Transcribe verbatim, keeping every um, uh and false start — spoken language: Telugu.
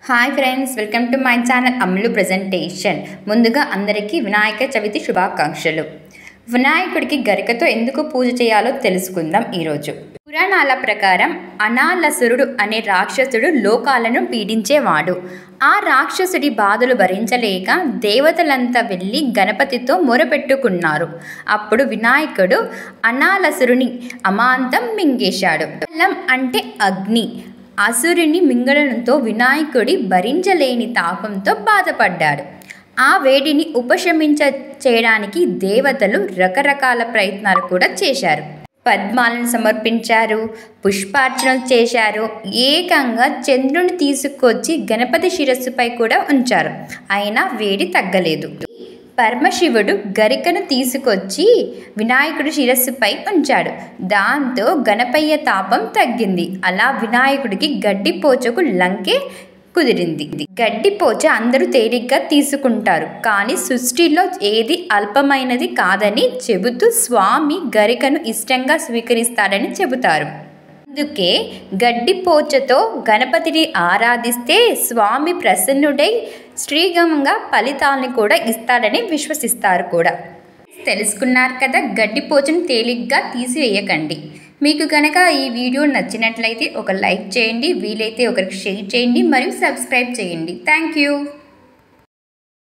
Hi friends, welcome to my channel Ammulu presentation. ముందుగా అందరికీ వినాయక చవితి శుభాకాంక్షలు. వినాయకుడికి గరికతో ఎందుకు పూజ చేయాలో తెలుసుకుందాం ఈరోజు. పురాణాల ప్రకారం అనాలసురుడు అనే రాక్షసుడు లోకాలను పీడించేవాడు. ఆ రాక్షసుడి బాధలు భరించలేక దేవతలంతా వెళ్ళి గణపతితో మొరపెట్టుకున్నారు. అప్పుడు వినాయకుడు అనాలసురుని అమాంతం మింగేశాడు. అలం అంటే అగ్ని. అసురుని మింగడంతో వినాయకుడి భరించలేని తాపంతో బాధపడ్డాడు. ఆ వేడిని ఉపశమించ చేయడానికి దేవతలు రకరకాల ప్రయత్నాలు కూడా చేశారు. పద్మాలను సమర్పించారు, పుష్పార్చనలు చేశారు, ఏకంగా చంద్రుని తీసుకొచ్చి గణపతి శిరస్సుపై కూడా ఉంచారు. అయినా వేడి తగ్గలేదు. పరమశివుడు గరికను తీసుకొచ్చి వినాయకుడి శిరస్సుపై ఉంచాడు. దాంతో గణపయ్య తాపం తగ్గింది. అలా వినాయకుడికి గడ్డిపోచకు లంకే కుదిరింది. గడ్డిపోచ అందరూ తేలిగ్గా తీసుకుంటారు, కానీ సృష్టిలో ఏది అల్పమైనది కాదని చెబుతూ స్వామి గరికను ఇష్టంగా స్వీకరిస్తాడని చెబుతారు. అందుకే గడ్డిపోచతో గణపతిని ఆరాధిస్తే స్వామి ప్రసన్నుడై శ్రీగంగా ఫలితాలను కూడా ఇస్తాడని విశ్వసిస్తారు కూడా. తెలుసుకున్నారు కదా, గడ్డిపోచను తేలిగ్గా తీసివేయకండి. మీకు కనుక ఈ వీడియో నచ్చినట్లయితే ఒక లైక్ చేయండి, వీలైతే ఒకరికి షేర్ చేయండి మరియు సబ్స్క్రైబ్ చేయండి. Thank you.